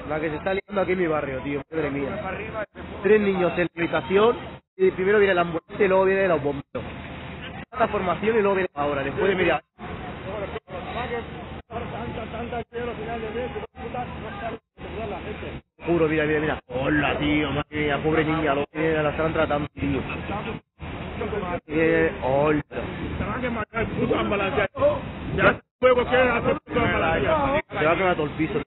La que se está liando aquí en mi barrio, tío, madre mía. 3 niños en la habitación, y primero viene la ambulancia y luego viene los bomberos. La formación y luego viene ahora, después de media. Juro, mira, mira, mira. Hola, tío, madre mía, pobre niña, la están tratando, tío. Hola. Ya luego que hacer puto ambulancia. Se va a quemar todo el piso.